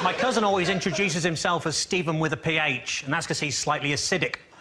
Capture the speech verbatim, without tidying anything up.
My cousin always introduces himself as Stephen with a P H, and that's because he's slightly acidic.